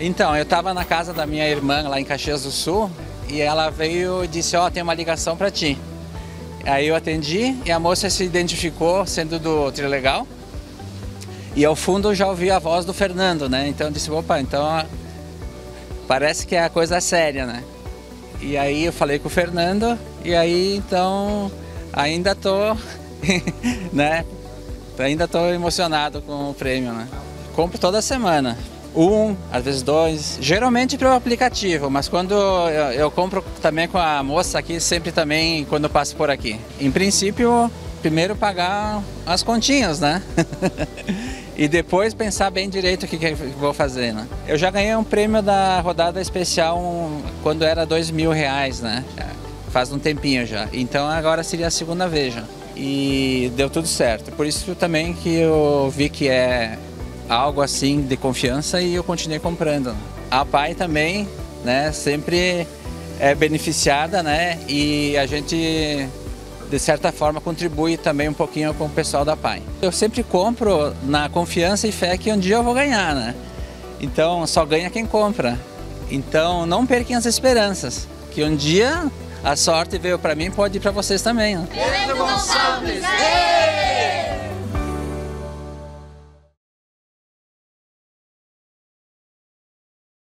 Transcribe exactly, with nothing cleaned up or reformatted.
Então, eu estava na casa da minha irmã lá em Caxias do Sul e ela veio e disse, ó, oh, tem uma ligação para ti. Aí eu atendi e a moça se identificou sendo do Trilegal e ao fundo eu já ouvi a voz do Fernando, né? Então eu disse, opa, então parece que é a coisa séria, né? E aí eu falei com o Fernando e aí então ainda tô, né? Ainda tô emocionado com o prêmio, né? Compro toda semana. Um, às vezes dois, geralmente pelo aplicativo, mas quando eu, eu compro também com a moça aqui, sempre também quando eu passo por aqui. Em princípio, primeiro pagar as continhas, né? E depois pensar bem direito o que, que eu vou fazer, né? Eu já ganhei um prêmio da rodada especial um, quando era dois mil reais, né? Faz um tempinho já. Então agora seria a segunda vez já. E deu tudo certo. Por isso também que eu vi que é algo assim de confiança e eu continuei comprando. A Pai também, né, sempre é beneficiada, né, e a gente de certa forma contribui também um pouquinho com o pessoal da Pai. Eu sempre compro na confiança e fé que um dia eu vou ganhar, né? Então só ganha quem compra. Então não percam as esperanças, que um dia a sorte veio para mim, pode ir para vocês também, né? Fernando Gonçalves!